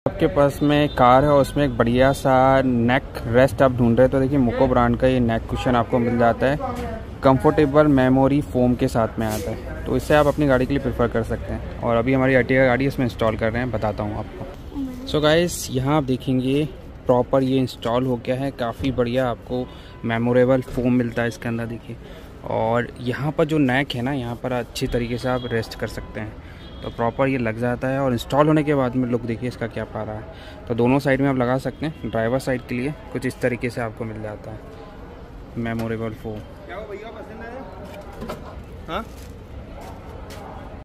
आपके पास में कार है और उसमें एक बढ़िया सा नेक रेस्ट आप ढूंढ रहे हैं तो देखिए मोको ब्रांड का ये नेक कुशन आपको मिल जाता है। कंफर्टेबल मेमोरी फोम के साथ में आता है, तो इससे आप अपनी गाड़ी के लिए प्रेफर कर सकते हैं। और अभी हमारी अर्टिगा गाड़ी इसमें इंस्टॉल कर रहे हैं, बताता हूँ आपको। सो गाइस, यहाँ आप देखेंगे प्रॉपर ये इंस्टॉल हो गया है। काफ़ी बढ़िया आपको मेमोरेबल फोम मिलता है इसके अंदर, देखिए। और यहाँ पर जो नेक है ना, यहाँ पर अच्छी तरीके से आप रेस्ट कर सकते हैं, तो प्रॉपर ये लग जाता है। और इंस्टॉल होने के बाद में लुक देखिए इसका क्या पा रहा है। तो दोनों साइड में आप लगा सकते हैं। ड्राइवर साइड के लिए कुछ इस तरीके से आपको मिल जाता है मेमोरेबल फोम। क्या हो भैया, पसंद है? हाँ।